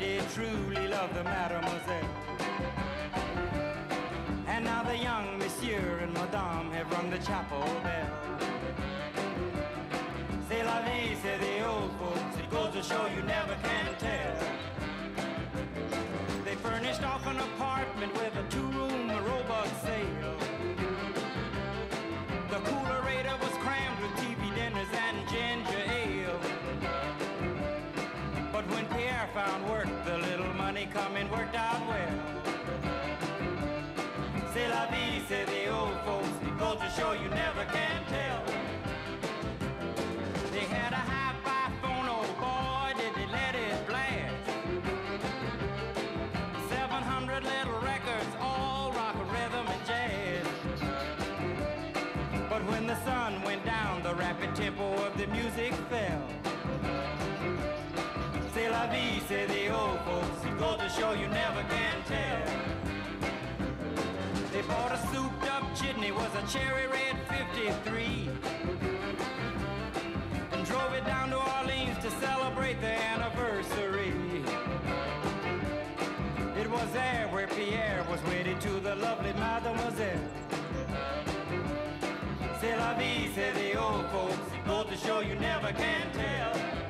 did truly love the mademoiselle. And now the young monsieur and madame have rung the chapel bell. C'est la vie, say the old folks, it goes to show you never can tell. They furnished off an apartment with a two-room robot sale. The coolerator was crammed with TV dinners and ginger ale. But when Pierre found work, the little money coming worked out well. C'est la vie, say the old folks, it goes to show you never can tell. They had a hi-fi phone, oh boy, did they let it blast. 700 little records, all rock, rhythm, and jazz. But when the sun went down, the rapid tempo of the music fell. C'est la vie, say the old folks, it goes to show you never can tell. They bought a souped up chitney, was a cherry red 53, and drove it down to Orleans to celebrate the anniversary. It was there where Pierre was wedded to the lovely mademoiselle. C'est la vie, say the old folks, it goes to show you never can tell.